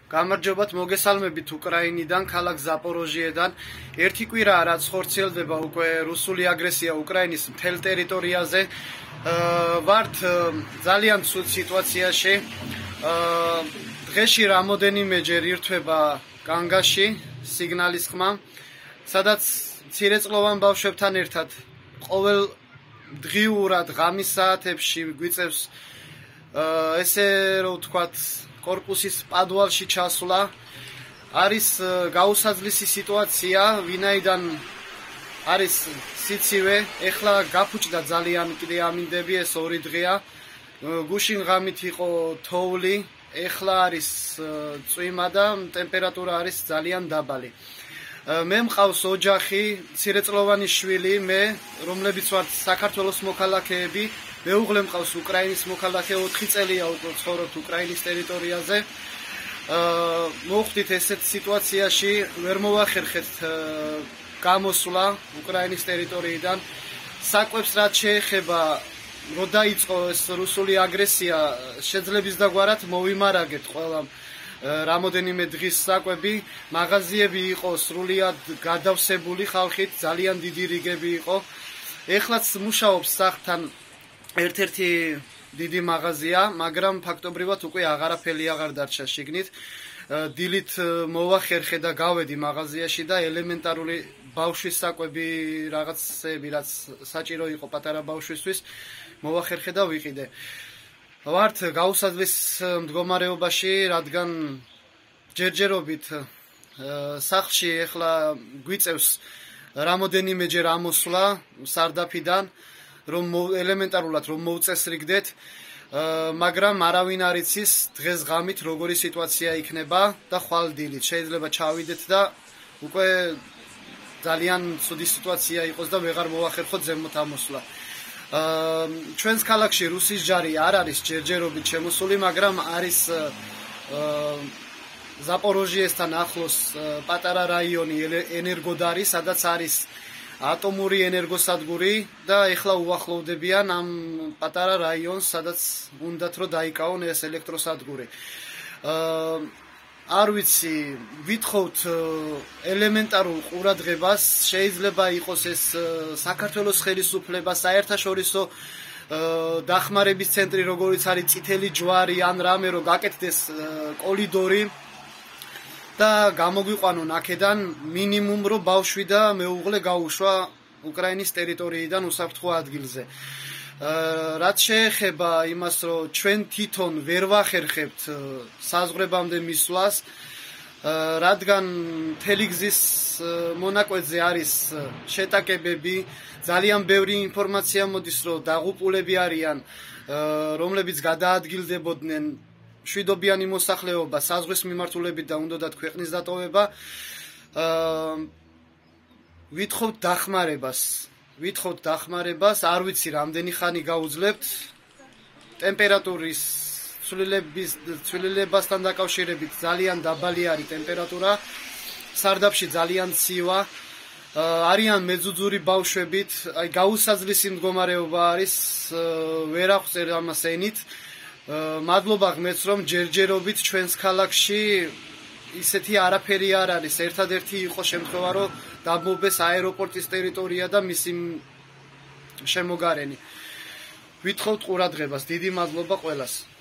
გამარჯობათ, მოგესალმებით უკრაინიდან, ქალაქ ზაპოროჟიედან. ერთი კვირაა, რაც ხორციელდება უკვე რუსული აგრესია უკრაინის მთელ ტერიტორიაზე. ვართ ძალიან ცუდ სიტუაციაში. დღეში რამოდენიმეჯერ ირთვება განგაში სიგნალის ხმა, სადაც მცირეწლოვან ბავშვებთან ერთად ყოველ დღიურად ღამის საათებში გვიწევს ესე რომ ვთქვათ კორპუსის პადვალში ჩასვლა. არის გაუსაძლისი სიტუაცია, ვინაიდან არის სიცივე, ეხლა გაფუჭდა ძალიან კიდე ამინდები, ეს 2 დღეა. გუშინ ღამით იყო თოვლი, ეხლა არის წვიმა და ტემპერატურა არის ძალიან დაბალი. მე მყავს ოჯახი, მცირეწლოვანი შვილი, მე, რომლებიც ვართ საქართველოს მოქალაქეები, მეუღლე მყავს უკრაინის მოქალაქე, 4 წელია უკვე ცხოვრობთ უკრაინის ტერიტორიაზე. მოხვდით ესეთ სიტუაციაში, ვერ მოვახერხეთ გამოსვლა უკრაინის ტერიტორიიდან. საკვებს რაც შეეხება, რო დაიწყო ეს რუსული აგრესია, შეძლების დაგვარად მოვიმარაგეთ ყველამ რამოდენიმე დღის საკვები, მაღაზიები იყო სრულიად გადავსებული ხალხით, ძალიან დიდი რიგები იყო. ეხლაც მუშაობს სახლთან ერთ-ერთი დიდი მაღაზია, მაგრამ ფაქტობრივად უკვე აღარაფერი აღარ დარჩა შიგნით. დილით მოვახერხე და გავედი მაღაზიაში და ელემენტარული ბავშვის საკვები, რაღაცები, რაც საჭირო იყო პატარა ბავშვისთვის, მოვახერხე და ვიყიდე. ვართ გაუსაძლის მდგომარეობაში, რადგან ჯერჯერობით სახლში ეხლა გვიწევს რამოდენიმეჯერ ამოსვლა სარდაფიდან, რომ ელემენტარულად რომ მოვწესრიგდეთ, მაგრამ არავინ არ იცის დღეს ღამით როგორი სიტუაცია იქნება და ხვალ დილით შეიძლება ჩავიდეთ და უკვე ძალიან ცუდი სიტუაცია იყოს და ვეღარ მოვახერხოთ ზემოთ ამოსვლა. ჩვენს ქალაქში რუსის ჯარი არ არის ჯერჯერობით შემოსული, მაგრამ არის ზაპოროჟიესთან ახლოს პატარა რაიონი ენერგოდარი, სადაც არის ატომური ენერგოსადგური და ეხლა უახლოვდებიან ამ პატარა რაიონს, სადაც უნდათ რომ დაიკავონ ეს ელექტროსადგური. არ ვიცი, ვითხოვთ ელემენტარულ ყურადღებას, შეიძლება იყოს ეს საქართველოს ხელისუფლება, საერთაშორისო დახმარების ცენტრი, როგორიც არის წითელი ჯვარი ან რამე, რომ გაკეთდეს კორიდორი და გამოგვიყვანონ აქედან მინიმუმ რომ ბავშვი და მეუღლე გაუშვა უკრაინის ტერიტორიიდან უსაფრთხო ადგილზე. რაც შეეხება იმას, რომ ჩვენ თვითონ ვერ ვახერხებთ საზღვრებამდე მისვლას, რადგან მთელი გზის მონაკვეთზე არის შეტაკებები, ძალიან ბევრი ინფორმაცია მოდის, რომ დაღუპულები არიან, რომლებიც გადაადგილდებოდნენ, მშვიდობიანი მოსახლეობა, საზღვრის მიმართულებით და უნდათ ქვეყნის დატოვება. ვითხოვთ დახმარებას, არ ვიცი რამდენი ხანი გაუძლებთ. ტემპერატურის ცვლილებასთან დაკავშირებით ძალიან დაბალი არის ტემპერატურა. სარდაფში ძალიან ცივა. არიან მეძუძური ბავშვებით, აი გაუსაძლისი მდგომარეობა არის, ვერ აღწერ ამას ენით. მადლობა ღმერთს, რომ ჯერჯერობით ჩვენს ქალაქში ისეთი არაფერი არ არის. ერთადერთი იყო შემთხვევა, რომ დამობეს აეროპორტის ტერიტორია და მისი შემოგარენი. ვითხოვთ ყურადღებას, დიდი მადლობა ყველას.